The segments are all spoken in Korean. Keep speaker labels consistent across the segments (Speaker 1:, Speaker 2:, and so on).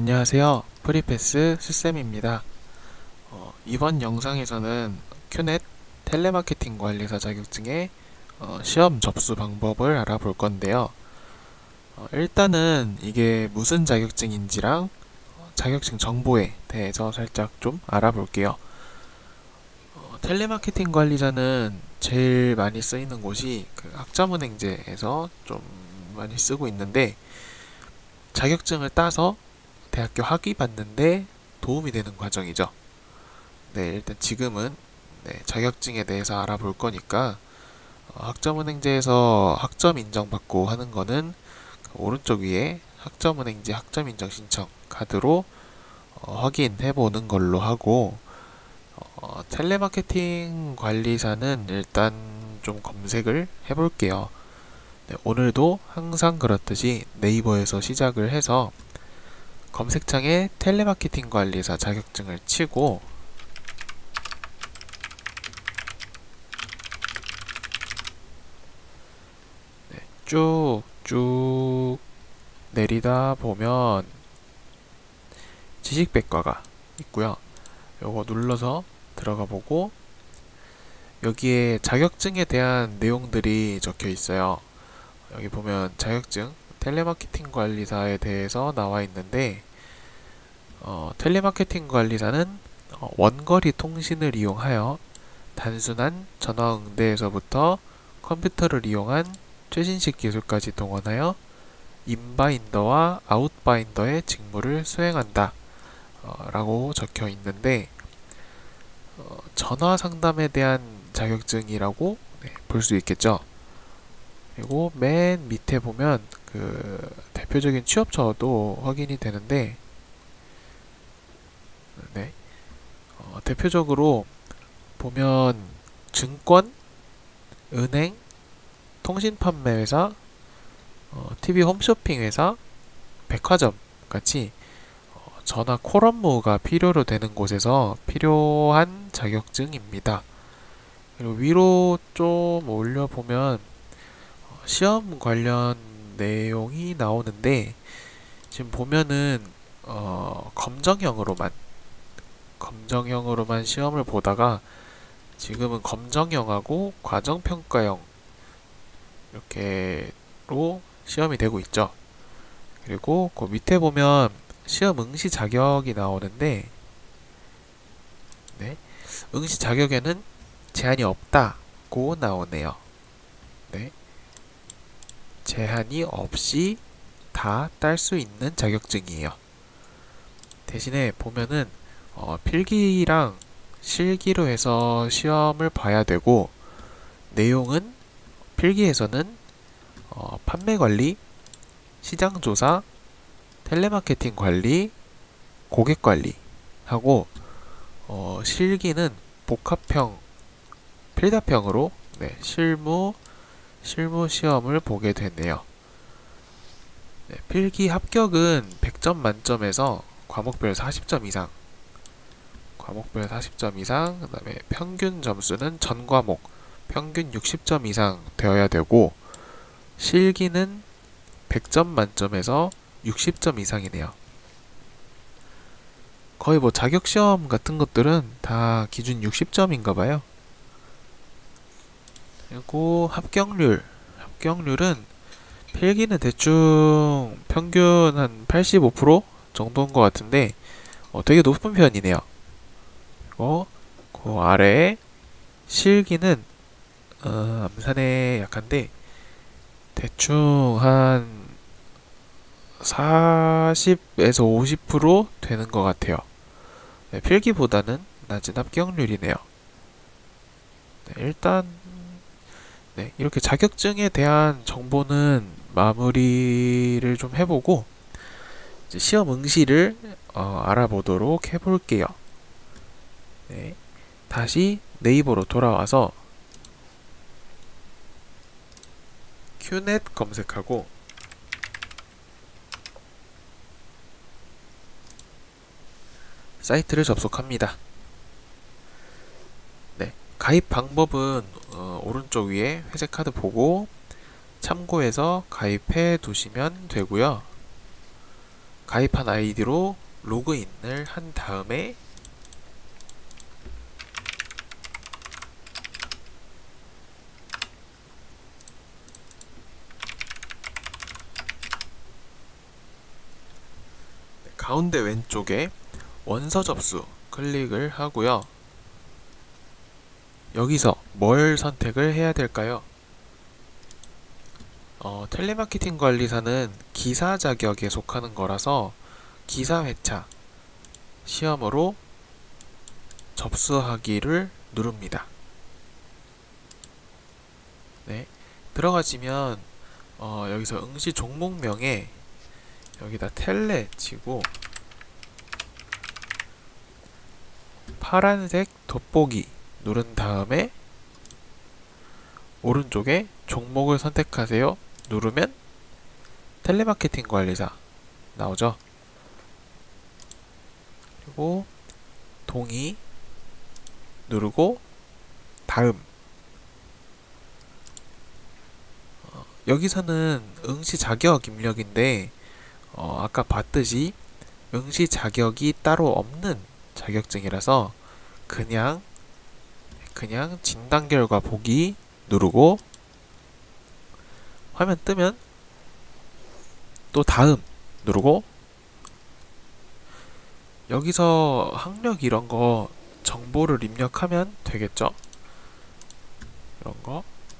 Speaker 1: 안녕하세요. 프리패스 수쌤입니다. 이번 영상에서는 큐넷 텔레마케팅 관리사 자격증의 시험 접수 방법을 알아볼 건데요. 일단은 이게 무슨 자격증인지랑 자격증 정보에 대해서 살짝 좀 알아볼게요. 텔레마케팅 관리자는 제일 많이 쓰이는 곳이 그 학점은행제에서 좀 많이 쓰고 있는데, 자격증을 따서 대학교 학위 받는데 도움이 되는 과정이죠. 네, 일단 지금은 자격증에 대해서 알아볼 거니까, 학점은행제에서 학점 인정받고 하는 거는 오른쪽 위에 학점은행제 학점인정 신청 카드로 확인해 보는 걸로 하고, 텔레마케팅 관리사는 일단 좀 검색을 해볼게요. 네, 오늘도 항상 그렇듯이 네이버에서 시작을 해서 검색창에 텔레마케팅 관리사 자격증을 치고, 쭉쭉 내리다 보면 지식백과가 있고요. 요거 눌러서 들어가 보고, 여기에 자격증에 대한 내용들이 적혀 있어요. 여기 보면 자격증 텔레마케팅 관리사에 대해서 나와 있는데, 텔레마케팅 관리사는 원거리 통신을 이용하여 단순한 전화 응대에서부터 컴퓨터를 이용한 최신식 기술까지 동원하여 인바인더와 아웃바인더의 직무를 수행한다 라고 적혀 있는데, 전화 상담에 대한 자격증이라고 볼 수 있겠죠. 그리고 맨 밑에 보면 그 대표적인 취업처도 확인이 되는데, 대표적으로 보면 증권, 은행, 통신 판매 회사, TV 홈쇼핑 회사, 백화점 같이 전화 콜 업무가 필요로 되는 곳에서 필요한 자격증입니다. 그리고 위로 좀 올려보면 시험 관련 내용이 나오는데, 지금 보면은 검정형으로만 시험을 보다가 지금은 검정형하고 과정평가형 이렇게로 시험이 되고 있죠. 그리고 그 밑에 보면 시험 응시 자격이 나오는데, 응시 자격에는 제한이 없다고 나오네요. 제한이 없이 다 딸 수 있는 자격증이에요. 대신에 보면은 필기랑 실기로 해서 시험을 봐야 되고, 내용은 필기에서는 판매 관리, 시장 조사, 텔레마케팅 관리, 고객 관리 하고, 실기는 복합형, 필답형으로 실무 시험을 보게 되네요. 필기 합격은 100점 만점에서 과목별 40점 이상, 그 다음에 평균 점수는 전 과목 평균 60점 이상 되어야 되고, 실기는 100점 만점에서 60점 이상이네요. 거의 뭐 자격시험 같은 것들은 다 기준 60점인가 봐요. 그리고 합격률은 필기는 대충 평균 한 85% 정도인 것 같은데, 되게 높은 편이네요. 그리고 그 아래에 실기는 암산에 약한데 대충 한 40에서 50% 되는 것 같아요. 필기보다는 낮은 합격률이네요. 일단 이렇게 자격증에 대한 정보는 마무리를 좀 해보고, 이제 시험 응시를 알아보도록 해볼게요. 다시 네이버로 돌아와서 큐넷 검색하고, 사이트를 접속합니다. 가입 방법은 오른쪽 위에 회색 카드 보고 참고해서 가입해 두시면 되고요. 가입한 아이디로 로그인을 한 다음에 가운데 왼쪽에 원서 접수 클릭을 하고요. 여기서 뭘 선택을 해야 될까요? 텔레마케팅 관리사는 기사 자격에 속하는 거라서 기사 회차 시험으로 접수하기를 누릅니다. 네, 들어가시면 여기서 응시 종목명에 여기다 텔레 치고 파란색 돋보기 누른 다음에 오른쪽에 종목을 선택하세요 누르면 텔레마케팅 관리사 나오죠. 그리고 동의 누르고 다음. 여기서는 응시 자격 입력인데 아까 봤듯이 응시 자격이 따로 없는 자격증이라서 그냥 진단 결과 보기 누르고 화면 뜨면 또 다음 누르고 여기서 학력 이런 거 정보를 입력하면 되겠죠? 이런 거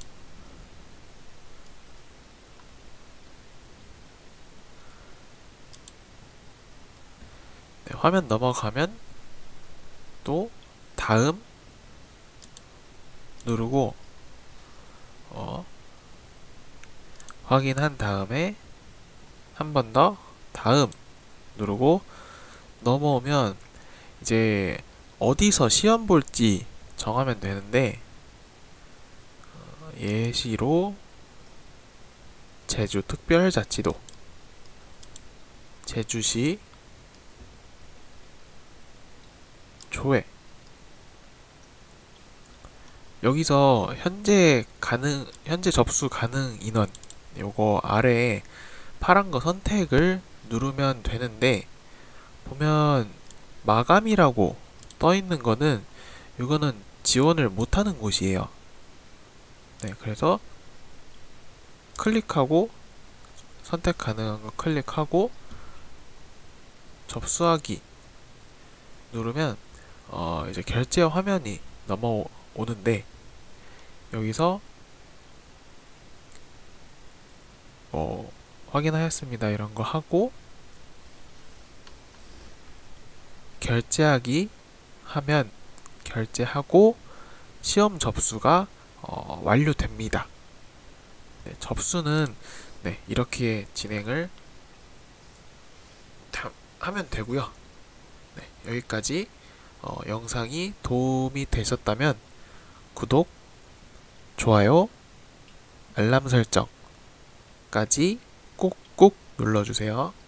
Speaker 1: 네, 화면 넘어가면 또 다음 누르고 확인한 다음에 한 번 더 다음 누르고 넘어오면 이제 어디서 시험 볼지 정하면 되는데 예시로 제주특별자치도 제주시 조회 여기서 현재 접수 가능 인원 요거 아래에 파란 거 선택을 누르면 되는데 보면 마감이라고 떠 있는 거는 이거는 지원을 못하는 곳이에요. 네, 그래서 클릭하고 선택 가능한 거 클릭하고 접수하기 누르면 이제 결제 화면이 넘어오는데 여기서 확인하였습니다 이런 거 하고 결제하기 하면 결제하고 시험 접수가 완료됩니다. 네, 접수는 네, 이렇게 진행을 하면 되고요. 네, 여기까지 영상이 도움이 되셨다면 구독, 좋아요, 알람 설정까지 꾹꾹 눌러주세요.